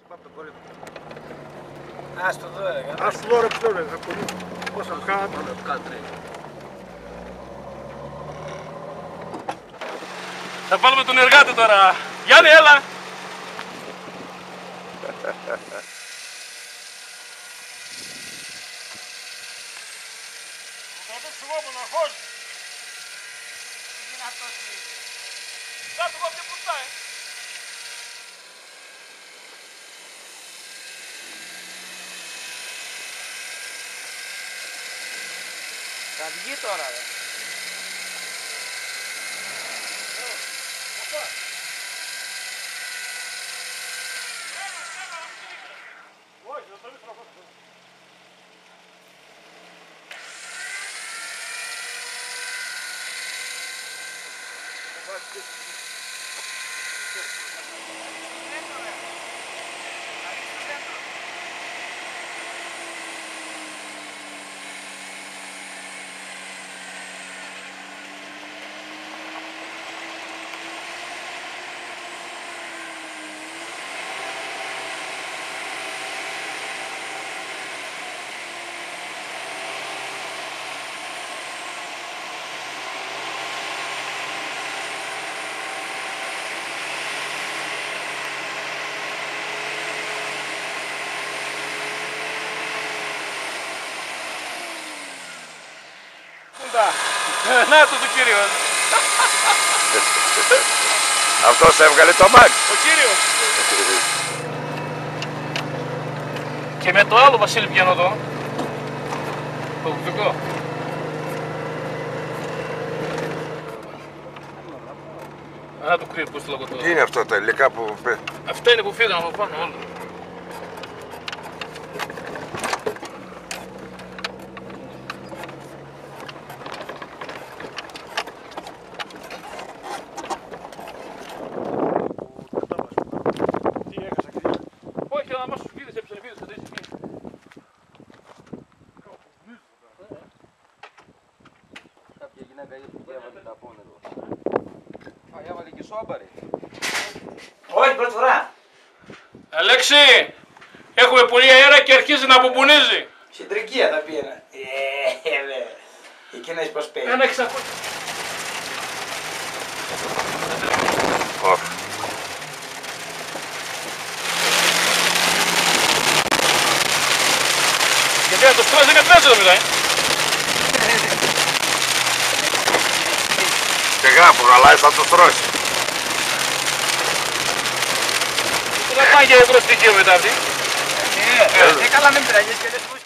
Πάμε το κόλλημα. Άστο τώρα. Άστο τώρα που λέω, θα πολύ. Πόσα κάτω. Θα βάλουμε τον εργάτη τώρα. Γιάννη, έλα. Θα βγει τώρα, ρε. Να το κύριος. Αυτός έβγαλε το μάξ. Ο κύριος. Και με το άλλο Βασίλη πιάνω εδώ. Το κουτικό. Να το κρύβει πώς το λόγο τώρα. Τι είναι αυτό τα υλικά που... Αυτά είναι που φύγαν από πάνω όλα. Έβαλε και σόμπαρη. Όχι, πρώτη φορά. Αλέξη, έχουμε πολύ αέρα και αρχίζει να μπουμπουνίζει. Στην Τρικία θα πήγαινα. Εκεί να είσαι πως παίζει. Ένα 600. Γιατί να το στρώσει και τρέξε το μιλάει. Σιγά που γαλάει θα το στρώσει. Θα πάει και ευρώ στοιχείο μετά αυτή. Καλά μην πειραγείς και δεν